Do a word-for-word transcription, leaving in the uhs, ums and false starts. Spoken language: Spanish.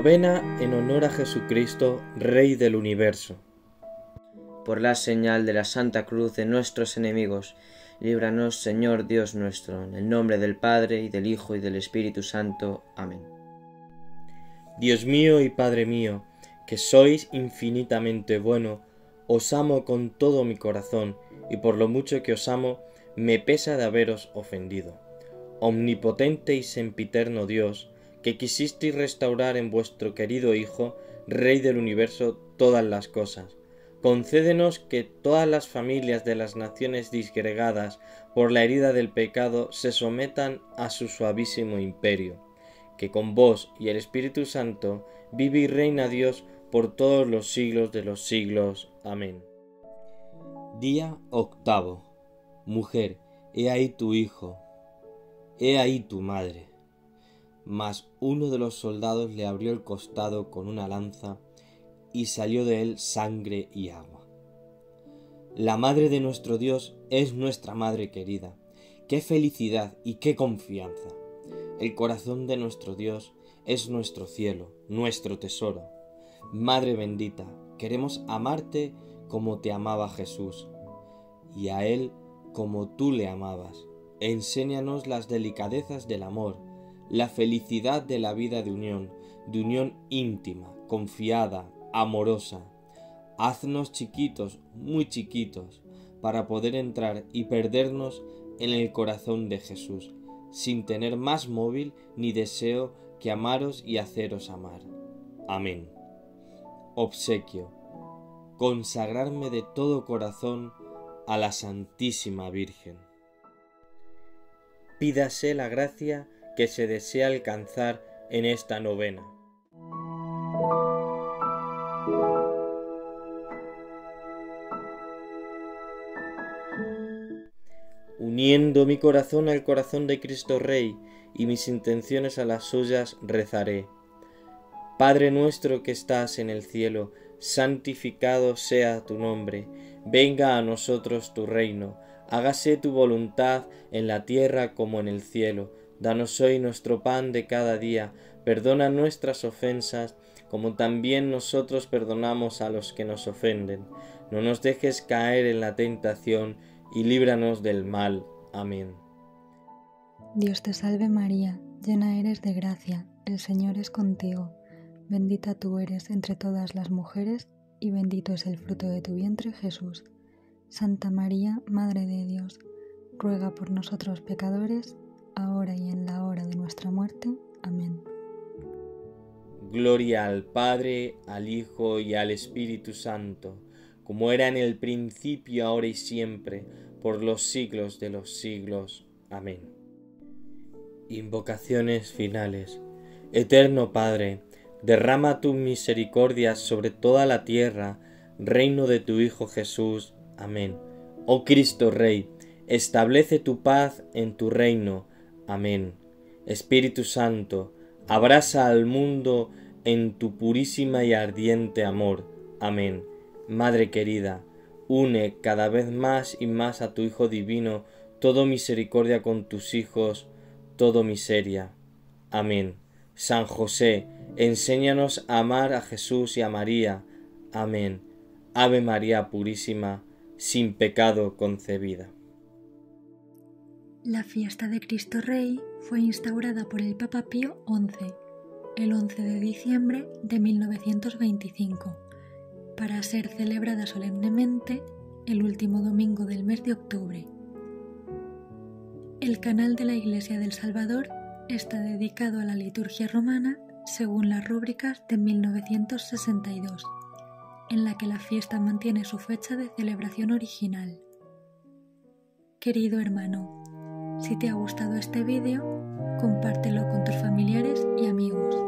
Novena en honor a Jesucristo, Rey del Universo. Por la señal de la Santa Cruz de nuestros enemigos, líbranos, Señor Dios nuestro, en el nombre del Padre, y del Hijo, y del Espíritu Santo. Amén. Dios mío y Padre mío, que sois infinitamente bueno, os amo con todo mi corazón, y por lo mucho que os amo, me pesa de haberos ofendido. Omnipotente y sempiterno Dios, que quisisteis restaurar en vuestro querido Hijo, Rey del universo, todas las cosas, concédenos que todas las familias de las naciones disgregadas por la herida del pecado se sometan a su suavísimo imperio, que con vos y el Espíritu Santo vive y reina Dios por todos los siglos de los siglos. Amén. Día octavo. Mujer, he ahí tu hijo, he ahí tu madre. Mas uno de los soldados le abrió el costado con una lanza y salió de él sangre y agua. La madre de nuestro Dios es nuestra madre querida. ¡Qué felicidad y qué confianza! El corazón de nuestro Dios es nuestro cielo, nuestro tesoro. Madre bendita, queremos amarte como te amaba Jesús, y a Él como tú le amabas. Enséñanos las delicadezas del amor, la felicidad de la vida de unión, de unión íntima, confiada, amorosa. Haznos chiquitos, muy chiquitos, para poder entrar y perdernos en el corazón de Jesús, sin tener más móvil ni deseo que amaros y haceros amar. Amén. Obsequio. Consagrarme de todo corazón a la Santísima Virgen. Pídase la gracia que se desea alcanzar en esta novena. Uniendo mi corazón al corazón de Cristo Rey y mis intenciones a las suyas, rezaré. Padre nuestro que estás en el cielo, santificado sea tu nombre. Venga a nosotros tu reino. Hágase tu voluntad en la tierra como en el cielo. Danos hoy nuestro pan de cada día. Perdona nuestras ofensas, como también nosotros perdonamos a los que nos ofenden. No nos dejes caer en la tentación, y líbranos del mal. Amén. Dios te salve María, llena eres de gracia, el Señor es contigo. Bendita tú eres entre todas las mujeres, y bendito es el fruto de tu vientre, Jesús. Santa María, Madre de Dios, ruega por nosotros pecadores, ahora y en la hora de nuestra muerte. Amén. Gloria al Padre, al Hijo y al Espíritu Santo, como era en el principio, ahora y siempre, por los siglos de los siglos. Amén. Invocaciones finales. Eterno Padre, derrama tus misericordias sobre toda la tierra, reino de tu Hijo Jesús. Amén. Oh Cristo Rey, establece tu paz en tu reino. Amén. Espíritu Santo, abraza al mundo en tu purísima y ardiente amor. Amén. Madre querida, une cada vez más y más a tu Hijo divino, todo misericordia con tus hijos, todo miseria. Amén. San José, enséñanos a amar a Jesús y a María. Amén. Ave María purísima, sin pecado concebida. La fiesta de Cristo Rey fue instaurada por el Papa Pío once, el once de diciembre de mil novecientos veinticinco, para ser celebrada solemnemente el último domingo del mes de octubre. El canal de la Iglesia del Salvador está dedicado a la liturgia romana según las rúbricas de mil novecientos sesenta y dos, en la que la fiesta mantiene su fecha de celebración original. Querido hermano, si te ha gustado este vídeo, compártelo con tus familiares y amigos.